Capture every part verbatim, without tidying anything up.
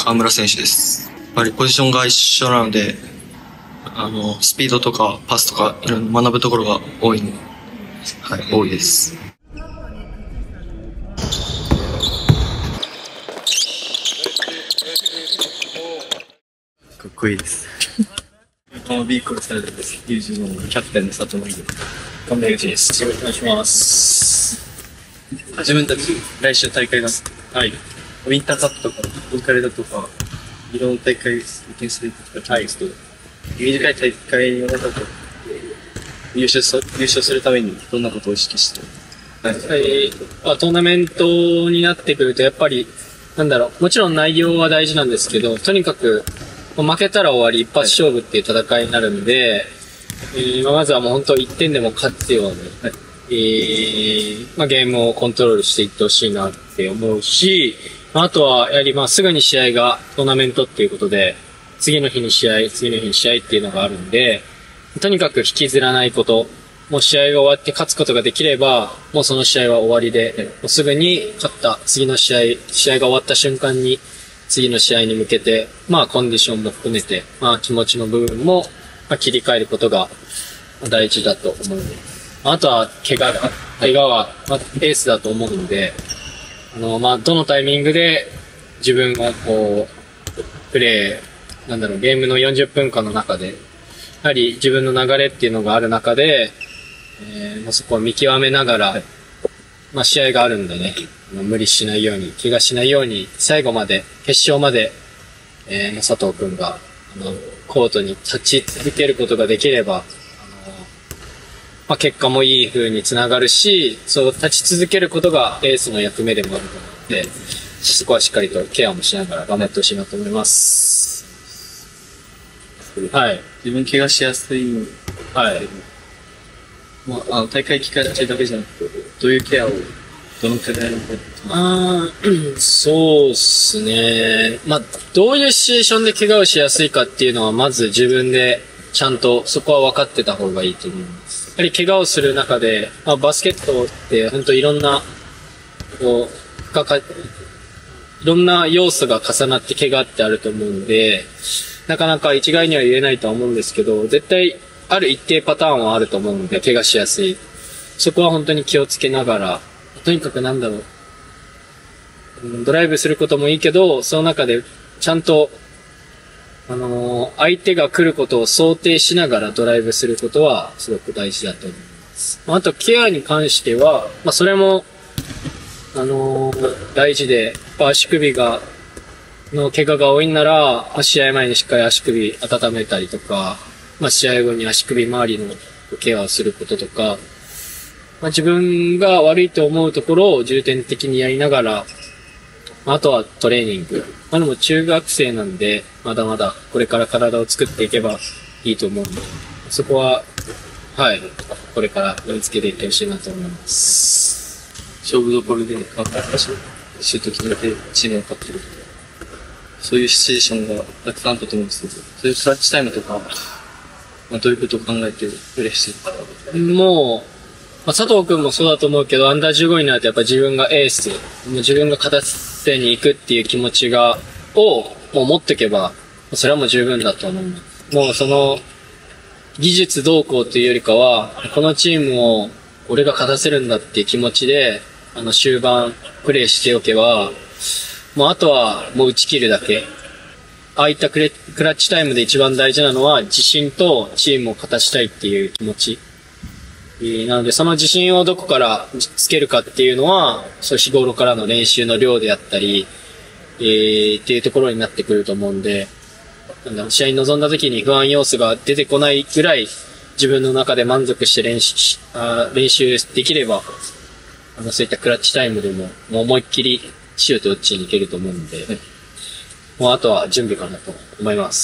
河村選手です。やっぱりポジションが一緒なので、あの、スピードとかパスとかいろいろ学ぶところが多いの、はい、多いです。かっこいいです。この B コールされてです。きゅうじゅうごのキャプテンの佐藤真希です。神田口です。よろしくお願いします。自分たち来週大会が、はい、ウィンターカップとか、ローカルだとか、いろんな大会経験するとか、はい、短い大会の中で優勝す優勝するためにどんなことを意識してはい、まあ、トーナメントになってくるとやっぱりなんだろう、もちろん内容は大事なんですけど、とにかく負けたら終わり一発勝負っていう戦いになるんで、えー、まずはもう本当いってんでも勝つように、はい、えーまあ、ゲームをコントロールしていってほしいなって思うし、あとはやはりまあすぐに試合がトーナメントっていうことで、次の日に試合、次の日に試合っていうのがあるんで、とにかく引きずらないこと、もう試合が終わって勝つことができれば、もうその試合は終わりで、もうすぐに勝った次の試合、試合が終わった瞬間に次の試合に向けて、まあコンディションも含めて、まあ気持ちの部分も切り替えることが大事だと思う。あとは怪我が、怪我はエースだと思うので、あの、まあどのタイミングで自分をこう、プレー、なんだろう、ゲームのよんじゅっぷんかんの中で、やはり自分の流れっていうのがある中で、えー、まあ、そこを見極めながら、まあ、試合があるんでね、無理しないように、怪我しないように、最後まで、決勝まで、えー、佐藤くんが、あの、コートに立ち続けることができれば、あの、まあ、結果もいい風につながるし、そう立ち続けることがエースの役目でもあると思うので、そこはしっかりとケアもしながら頑張ってほしいなと思います。はい。 自分怪我しやすい。 はい。 まあ、あの大会期間中だけじゃなくて、どういうケアを、どのくらいのああ、そうっすね。まあ、どういうシチュエーションで怪我をしやすいかっていうのは、まず自分でちゃんとそこは分かってた方がいいと思います。やはり怪我をする中で、まあ、バスケットって本当いろんな、こう、深か、いろんな要素が重なって怪我ってあると思うんで、なかなか一概には言えないとは思うんですけど、絶対ある一定パターンはあると思うので、怪我しやすい。そこは本当に気をつけながら、とにかくなんだろう、ドライブすることもいいけど、その中でちゃんと、あのー、相手が来ることを想定しながらドライブすることはすごく大事だと思います。あと、ケアに関しては、まあ、それも、あのー、大事で、足首が、の怪我が多いんなら、試合前にしっかり足首温めたりとか、まあ、試合後に足首周りのケアをすることとか、まあ、自分が悪いと思うところを重点的にやりながら、あとはトレーニング。まあ、でも中学生なんで、まだまだこれから体を作っていけばいいと思うので、そこは、はい、これから追いつけていってほしいなと思います。 勝負どころで頑張ったし、シュート決めてチームを勝ってる。そういうシチュエーションがたくさんあったと思うんですけど、そういうクラッチタイムとか、まあ、どういうことを考えてプレーしてるか。 もう、まあ、佐藤くんもそうだと思うけど、アンダーじゅうごになるとやっぱ自分がエース、もう自分が勝たせに行くっていう気持ちが、をもう持っていけば、それはもう十分だと思う。もうその、技術動向というよりかは、このチームを俺が勝たせるんだっていう気持ちで、あの終盤プレーしておけば、もうあとはもう打ち切るだけ。ああいったクレクラッチタイムで一番大事なのは自信とチームを勝たしたいっていう気持ち。なのでその自信をどこからつけるかっていうのは、そう日頃からの練習の量であったり、えー、っていうところになってくると思うんで、なんだろう、試合に臨んだ時に不安要素が出てこないぐらい自分の中で満足して練習、あ練習できれば、あのそういったクラッチタイムでももう思いっきりシュート打ちに行けると思うんで、はい、もうあとは準備かなと思います。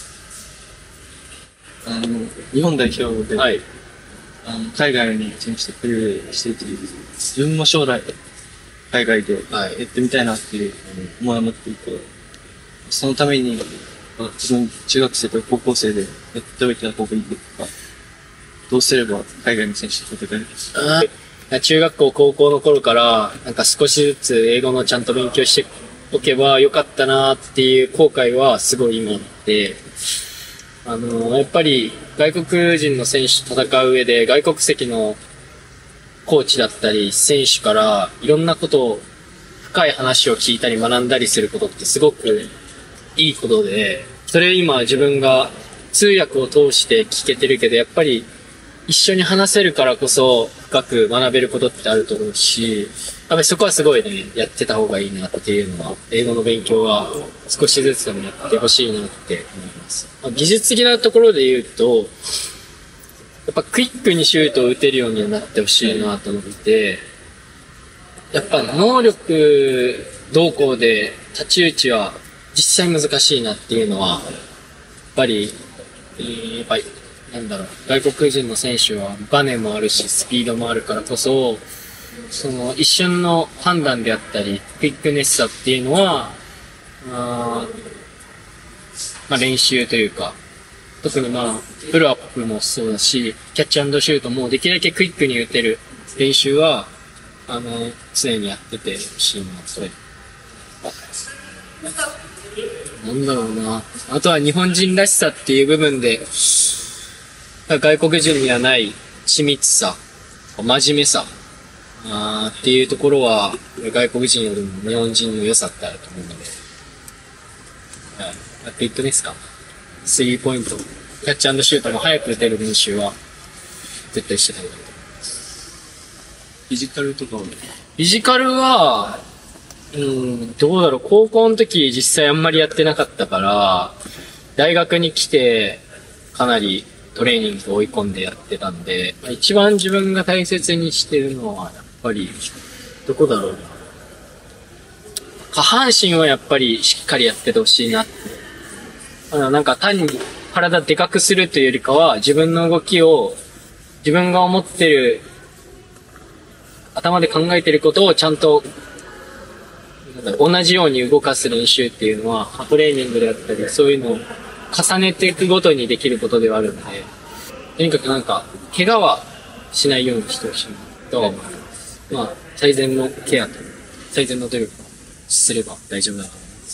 あの日本代表で、 はい、 あの海外に選手とプレーしていて、自分も将来海外でやってみたいなっていう思いを持っていて、そのために自分中学生と高校生でやっておいた方がいいとか、どうすれば海外の選手と戦えるんですか？ 中学校高校の頃からなんか少しずつ英語のちゃんと勉強しておけばよかったなっていう後悔はすごい今あって、あの、やっぱり外国人の選手と戦う上で外国籍のコーチだったり選手からいろんなことを深い話を聞いたり学んだりすることってすごくいいことで、それ今自分が通訳を通して聞けてるけど、やっぱり一緒に話せるからこそ深く学べることってあると思うし、やっぱりそこはすごいね、やってた方がいいなっていうのは、英語の勉強は少しずつでもやってほしいなって思います。まあ、技術的なところで言うと、やっぱクイックにシュートを打てるようになってほしいなと思って、やっぱ能力動向で太刀打ちは実際難しいなっていうのは、やっぱり、えー、やっぱり、なんだろう、外国人の選手はバネもあるし、スピードもあるからこそ、その一瞬の判断であったり、クイックネスさっていうのは、あまあ練習というか、特にまあ、プルアップもそうだし、キャッチ&シュートもできるだけクイックに打てる練習は、あの、常にやっててほしいな、それ。なんだろうな。あとは日本人らしさっていう部分で、外国人にはない緻密さ、真面目さ、あっていうところは、外国人よりも日本人の良さってあると思うので、やっていくですか。スリーポイント、キャッチ&シュートも早く打てる練習は、絶対してた方がいいと思います。 フィジカルとかはフィジカルは、うん、どうだろう、高校の時実際あんまりやってなかったから、大学に来て、かなりトレーニングを追い込んでやってたんで、一番自分が大切にしてるのは、やっぱり、どこだろうな。下半身はやっぱりしっかりやっててほしいなって。あの、なんか単に体でかくするというよりかは、自分の動きを、自分が思ってる、頭で考えてることをちゃんと、同じように動かす練習っていうのは、トレーニングであったり、そういうのを重ねていくごとにできることではあるので、とにかくなんか、怪我はしないようにしてほしいとは思います。まあ、最善のケアと、最善の努力をすれば大丈夫だと思います。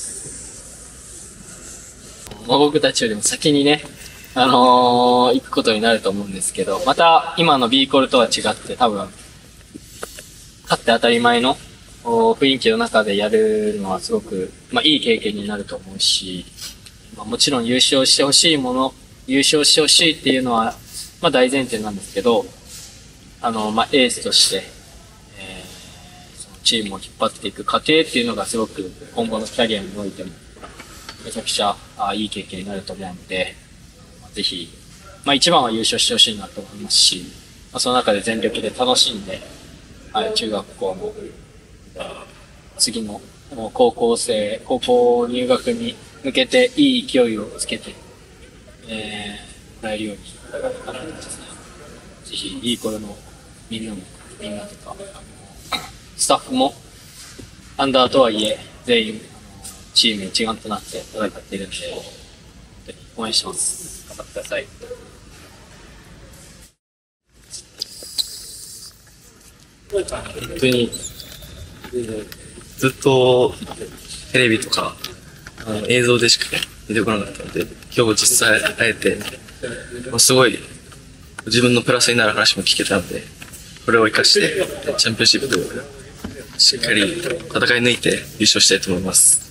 まあ、僕たちよりも先にね、あのー、行くことになると思うんですけど、また今の B コールとは違って多分、勝って当たり前の雰囲気の中でやるのはすごく、まあ、いい経験になると思うし、まあ、もちろん優勝してほしいもの、優勝してほしいっていうのは、まあ、大前提なんですけど、あの、まあ、エースとして、えー、そのチームを引っ張っていく過程っていうのがすごく今後のキャリアにおいても、めちゃくちゃあいい経験になると思うので、まあ、ぜひ、まあ、一番は優勝してほしいなと思いますし、まあ、その中で全力で楽しんで、はい、中学校の次の高校生、高校入学に向けていい勢いをつけて、えー、もらえるように、ぜひいい頃のみんなも、みんなとか、スタッフもアンダーとはいえ全員チーム一丸となって戦っているので、応援してます。頑張ってください。 本当にずっとテレビとかあの映像でしか出てこなかったので、今日実際会えてすごい自分のプラスになる話も聞けたので、これを生かしてチャンピオンシップをしっかり戦い抜いて優勝したいと思います。